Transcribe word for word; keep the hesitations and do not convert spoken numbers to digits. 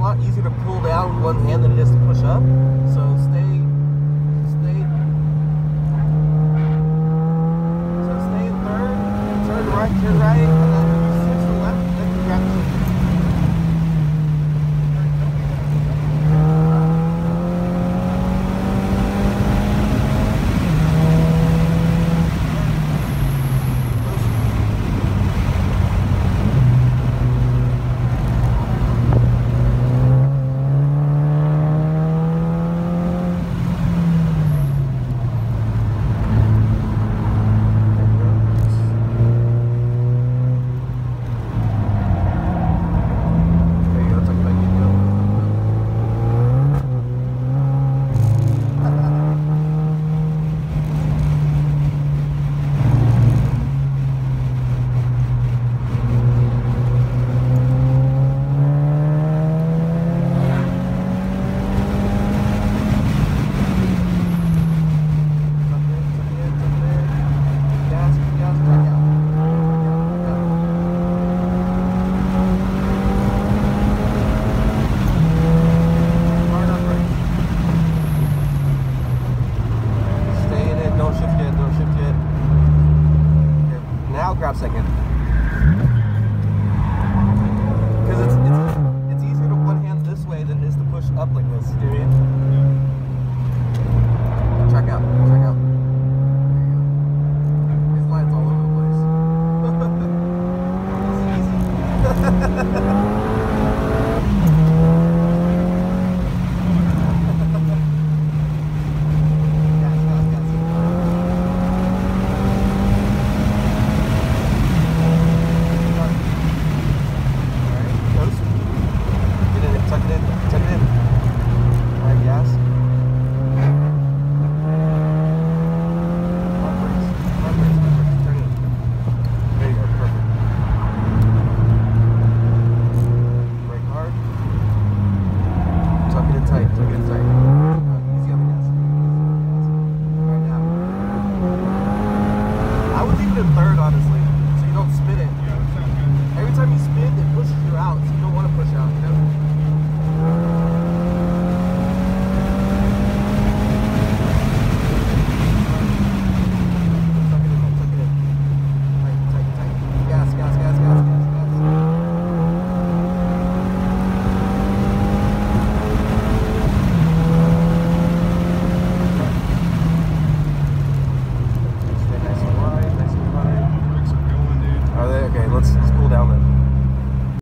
lot easier to pull down with one hand than it is to push up. So stay, stay. So stay in third, turn right, turn right, and then when you switch to left, then you grab the shift. Grab second. Because it's, it's it's easier to one hand this way than it is to push up like this. Do you know what I mean? Track out. Track out. There you go. His line's all over the place. Easy, easy. Third, honestly, so you don't spin it. Every time you spin, it pushes you out, so you don't want to push out, you know? Tuck it in, tuck it in. Tight, tight, tight. Gas, gas, gas, gas, gas, gas. Stay nice and wide, nice and wide. Are they? Okay, let's, let's cool down then.